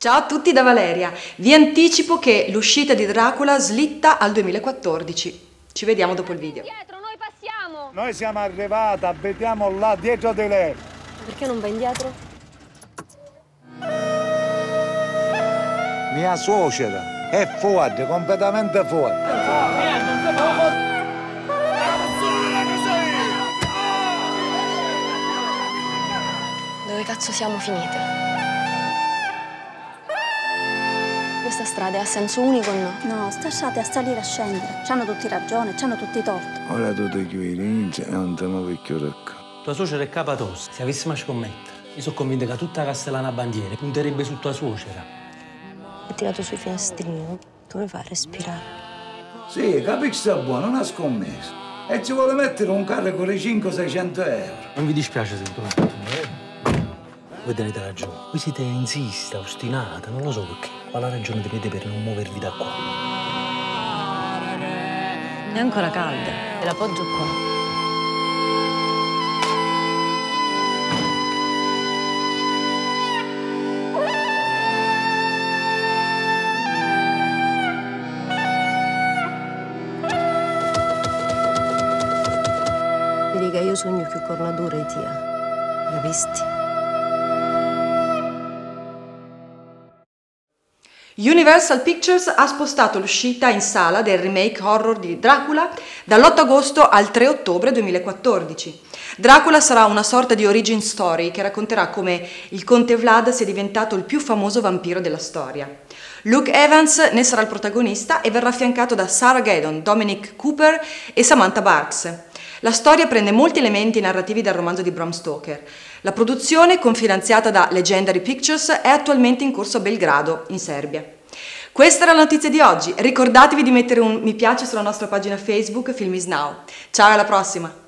Ciao a tutti da Valeria, vi anticipo che l'uscita di Dracula slitta al 2014. Ci vediamo dopo il video. Dietro, noi passiamo! Noi siamo arrivati, abitiamo là dietro di lei. Perché non va indietro? Mia suocera è fuori, completamente fuori. Dove cazzo siamo finite? Questa strada ha senso unico o no? No, stasciate a salire e a scendere. C'hanno tutti ragione, c'hanno tutti torto. Ora tu ti chiudi e non ti muovi più ricco. Tua suocera è capatosta. Se avessimo a scommettere, io sono convinta che tutta Castellana Bandiere punterebbe su tua suocera. È tirato sui finestrini, no? Come fai a respirare? Sì, capisci sta buono, una scommessa. E ci vuole mettere un carro con i 500-600 euro. Non vi dispiace se tu non voi tenete ragione. Voi siete insista, ostinata, non lo so perché. Qual è la ragione avete per non muovervi da qua? È ancora calda. Te la appoggio qua. Vedi che io sogno più cornature di tia. Capisti? Universal Pictures ha spostato l'uscita in sala del remake horror di Dracula dall'8 agosto al 3 ottobre 2014. Dracula sarà una sorta di origin story che racconterà come il conte Vlad sia diventato il più famoso vampiro della storia. Luke Evans ne sarà il protagonista e verrà affiancato da Sarah Gaddon, Dominic Cooper e Samantha Barks. La storia prende molti elementi narrativi dal romanzo di Bram Stoker. La produzione, confinanziata da Legendary Pictures, è attualmente in corso a Belgrado, in Serbia. Questa era la notizia di oggi. Ricordatevi di mettere un mi piace sulla nostra pagina Facebook Film is Now. Ciao e alla prossima!